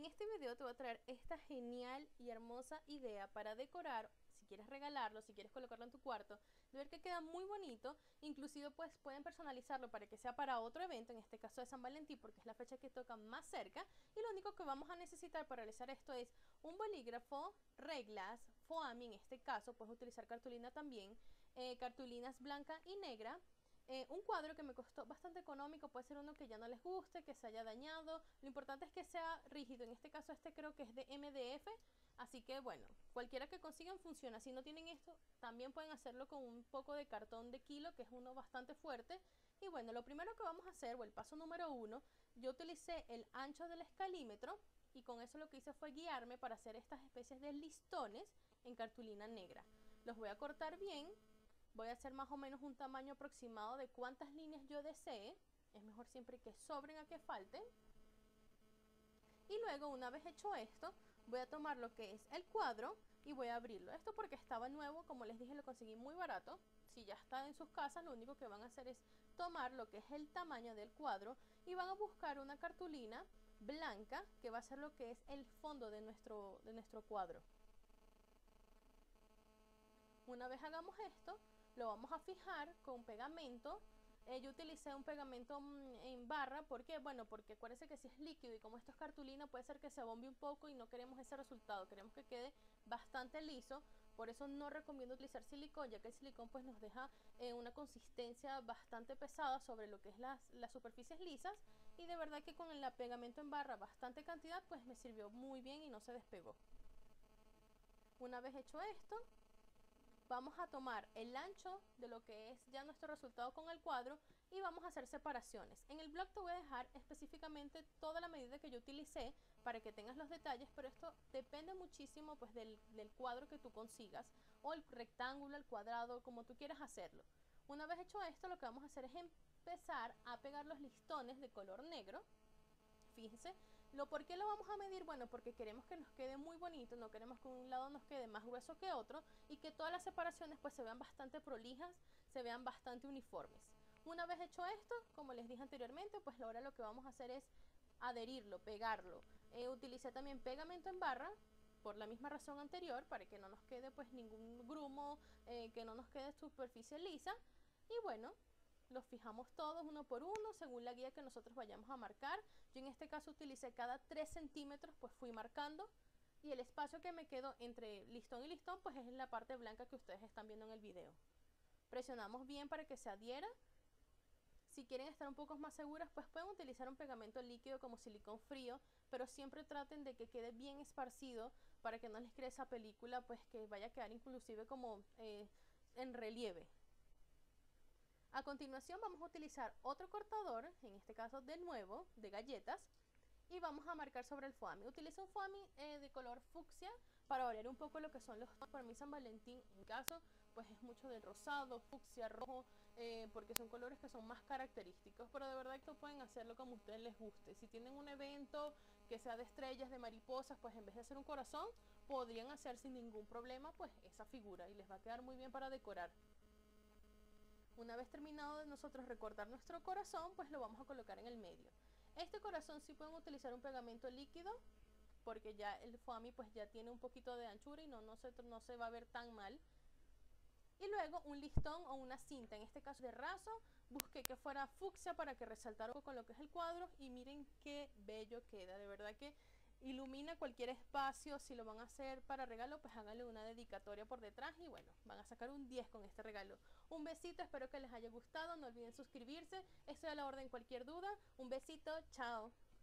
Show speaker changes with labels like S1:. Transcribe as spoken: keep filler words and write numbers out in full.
S1: este video te voy a traer esta genial y hermosa idea para decorar, si quieres regalarlo, si quieres colocarlo en tu cuarto, de ver que queda muy bonito. Inclusive pues pueden personalizarlo para que sea para otro evento, en este caso de San Valentín, porque es la fecha que toca más cerca. Y lo único que vamos a necesitar para realizar esto es un bolígrafo, reglas, foamy, en este caso puedes utilizar cartulina también, eh, cartulinas blanca y negra. Eh, un cuadro que me costó bastante económico, puede ser uno que ya no les guste, que se haya dañado. Lo importante es que sea rígido, en este caso este creo que es de M D F, así que bueno, cualquiera que consigan funciona. Si no tienen esto, también pueden hacerlo con un poco de cartón de kilo, que es uno bastante fuerte. Y bueno, lo primero que vamos a hacer, o el paso número uno, yo utilicé el ancho del escalímetro y con eso lo que hice fue guiarme para hacer estas especies de listones en cartulina negra. Los voy a cortar bien. Voy a hacer más o menos un tamaño aproximado de cuántas líneas yo desee. Es mejor siempre que sobren a que falten. Y luego, una vez hecho esto, voy a tomar lo que es el cuadro y voy a abrirlo. Esto porque estaba nuevo, como les dije, lo conseguí muy barato. Si ya está en sus casas, lo único que van a hacer es tomar lo que es el tamaño del cuadro y van a buscar una cartulina blanca que va a ser lo que es el fondo de nuestro, de nuestro cuadro. Una vez hagamos esto, lo vamos a fijar con pegamento. Eh, yo utilicé un pegamento mmm, en barra. ¿Por qué? Bueno, porque acuérdense que si es líquido y como esto es cartulina, puede ser que se bombe un poco y no queremos ese resultado. Queremos que quede bastante liso. Por eso no recomiendo utilizar silicón, ya que el silicón pues nos deja eh, una consistencia bastante pesada sobre lo que es las, las superficies lisas. Y de verdad que con el pegamento en barra, bastante cantidad, pues me sirvió muy bien y no se despegó. Una vez hecho esto, vamos a tomar el ancho de lo que es ya nuestro resultado con el cuadro y vamos a hacer separaciones. En el blog te voy a dejar específicamente toda la medida que yo utilicé para que tengas los detalles, pero esto depende muchísimo pues del, del cuadro que tú consigas, o el rectángulo, el cuadrado, como tú quieras hacerlo. Una vez hecho esto, lo que vamos a hacer es empezar a pegar los listones de color negro. Fíjense, lo por qué lo vamos a medir, bueno, porque queremos que nos quede muy bonito, no queremos que un lado nos quede más grueso que otro y que todas las separaciones pues se vean bastante prolijas, se vean bastante uniformes. Una vez hecho esto, como les dije anteriormente, pues ahora lo que vamos a hacer es adherirlo, pegarlo. Eh, utilicé también pegamento en barra, por la misma razón anterior, para que no nos quede pues ningún grumo, eh, que no nos quede superficie lisa. Y bueno, los fijamos todos uno por uno según la guía que nosotros vayamos a marcar. Yo en este caso utilicé cada tres centímetros, pues fui marcando, y el espacio que me quedó entre listón y listón pues es la parte blanca que ustedes están viendo en el video. Presionamos bien para que se adhiera. Si quieren estar un poco más seguras, pues pueden utilizar un pegamento líquido como silicón frío, pero siempre traten de que quede bien esparcido para que no les cree esa película, pues que vaya a quedar inclusive como eh, en relieve. A continuación vamos a utilizar otro cortador, en este caso de nuevo, de galletas, y vamos a marcar sobre el foamy. Utilizo un foamy eh, de color fucsia para variar un poco lo que son los tonos. Para mí San Valentín, en caso, pues es mucho del rosado, fucsia, rojo, eh, porque son colores que son más característicos, pero de verdad que pueden hacerlo como a ustedes les guste. Si tienen un evento que sea de estrellas, de mariposas, pues en vez de hacer un corazón, podrían hacer sin ningún problema pues esa figura y les va a quedar muy bien para decorar. Una vez terminado de nosotros recortar nuestro corazón, pues lo vamos a colocar en el medio. Este corazón sí pueden utilizar un pegamento líquido, porque ya el foamy pues ya tiene un poquito de anchura y no, no, se, no se va a ver tan mal. Y luego un listón o una cinta, en este caso de raso, busqué que fuera fucsia para que resaltara un poco con lo que es el cuadro, y miren qué bello queda, de verdad que ilumina cualquier espacio. Si lo van a hacer para regalo, pues háganle una dedicatoria por detrás y bueno, van a sacar un diez con este regalo. Un besito, espero que les haya gustado, no olviden suscribirse, estoy a la orden cualquier duda. Un besito, chao.